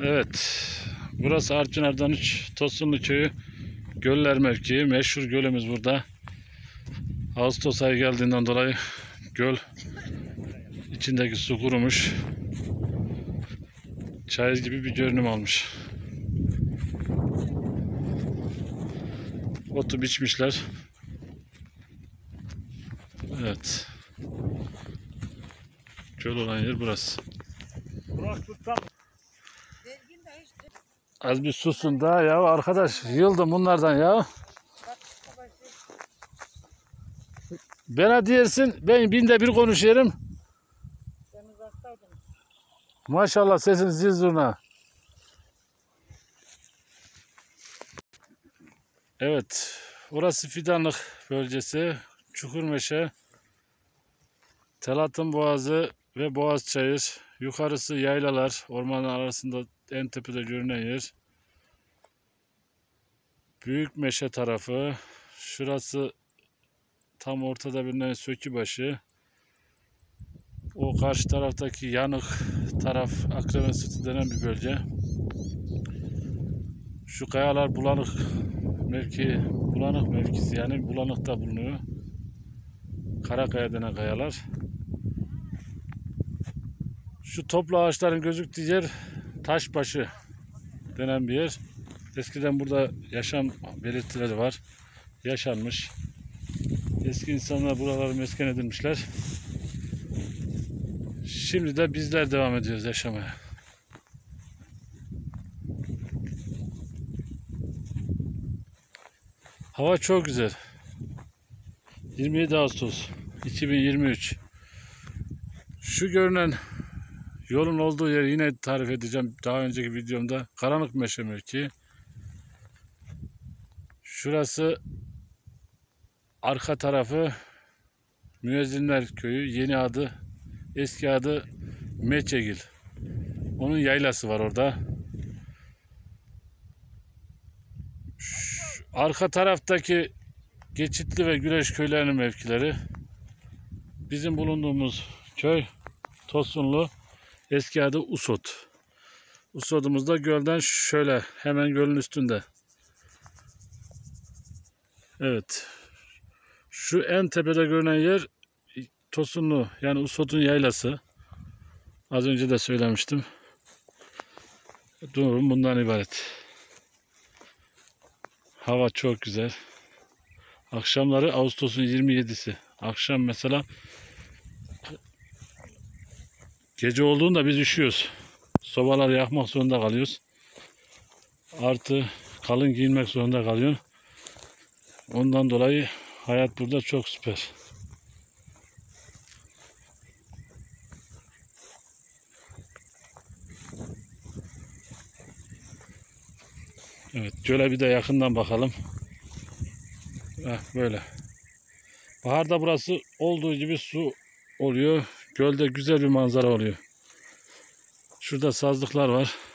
Evet. Burası Artvin Ardanuç Tosunlu Köyü Göller mevkii. Meşhur gölümüz burada. Ağustos ayı geldiğinden dolayı göl içindeki su kurumuş. Çayır gibi bir görünüm almış. Otu biçmişler. Evet. Göl olan yer burası. Az bir susun da ya arkadaş, yıldım bunlardan ya. Bana diyersin, ben binde bir konuşuyorum. Maşallah sesin zil zurna. Evet, orası fidanlık bölgesi. Çukurmeşe, Telatın Boğazı ve Boğazçayır. Yukarısı yaylalar, ormanın arasında en tepede görünen yer. Büyükmeşe tarafı. Şurası tam ortada bilinen Sökübaşı. O karşı taraftaki yanık taraf Akrebensırtı denen bir bölge. Şu kayalar bulanık mevkisi, yani bulanıkta bulunuyor. Karakaya denen kayalar. Şu toplu ağaçların gözüktüğü yer Taşbaşı denen bir yer. Eskiden burada yaşam belirtileri var. Yaşanmış. Eski insanlar buraları mesken edinmişler. Şimdi de bizler devam ediyoruz yaşamaya. Hava çok güzel. 27 Ağustos 2023. Şu görünen yolun olduğu yeri yine tarif edeceğim daha önceki videomda. Karanlıkmeşe mevkii. Şurası arka tarafı Müezzinler Köyü. Yeni adı, eski adı Meçegil. Onun yaylası var orada. Şu arka taraftaki Geçitli ve Güreş köylerinin mevkileri. Bizim bulunduğumuz köy Tosunlu, eski adı Usot. Usot'umuz da gölden şöyle hemen gölün üstünde. Evet. Şu en tepede görünen yer Tosunlu, yani Usot'un yaylası. Az önce de söylemiştim. Durum bundan ibaret. Hava çok güzel. Akşamları Ağustos'un 27'si. Akşam mesela gece olduğunda biz üşüyoruz. Sobaları yakmak zorunda kalıyoruz. Artı kalın giyinmek zorunda kalıyorsun. Ondan dolayı hayat burada çok süper. Evet, göle bir de yakından bakalım. Böyle. Baharda burası olduğu gibi su oluyor. Gölde güzel bir manzara oluyor. Şurada sazlıklar var.